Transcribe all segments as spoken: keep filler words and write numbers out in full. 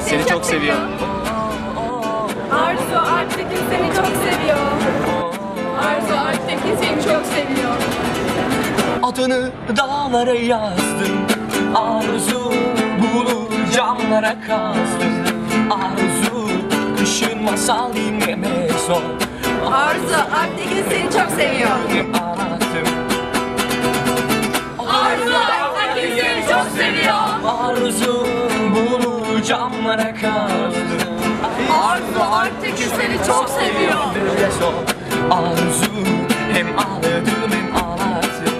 seni çok seviyor. Arzu Alptekin seni çok seviyor. Arzu Alptekin seni çok seviyor. Adını dağlara yazdım, arzu bulu camlara kazdım. Arzu kışın masal dinlemez o. Arzu Alptekin seni çok seviyor. Ağlattım. Arzu Alptekin seni çok seviyor. Arzu bulu camlara kazdım. Arzu Alptekin seni çok seviyor. Arzu hem ağladım hem ağlattım.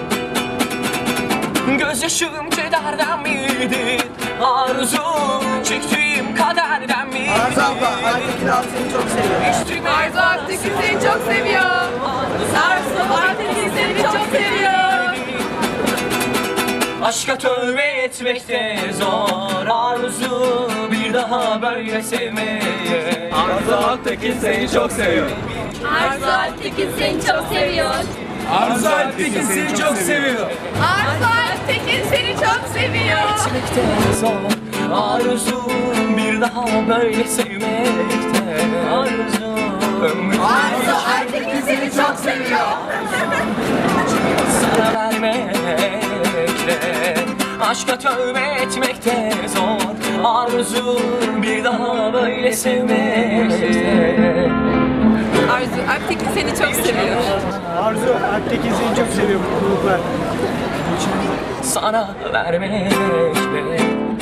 Gözyaşım kederden miydi? Arzu çektiğim kaderden miydi? Arzu abla, Alptekin abi seni çok seviyor. Arzu Alptekin seni çok seviyor. Arzu Alptekin seni çok seviyor. Aşka tövbe etmekte zor. Arzu bir daha böyle sevmeye. Arzu Alptekin seni çok seviyor. Arzu Alptekin seni çok seviyor. Arzu Alptekin seni çok seviyor. Arzu Alptekin seni çok seviyor. Etmekte zor. Arzu bir daha böyle sevmekte. Arzu ömrüm Arzu Alptekin seni çok seviyor. sana vermekle. Aşka tövbe etmekte zor. Arzu bir daha böyle sevmekte. Arzu Alptekin seni çok seviyor. Arzu, Alptekin seni çok seviyor. Mutluluklar. Sana vermekle.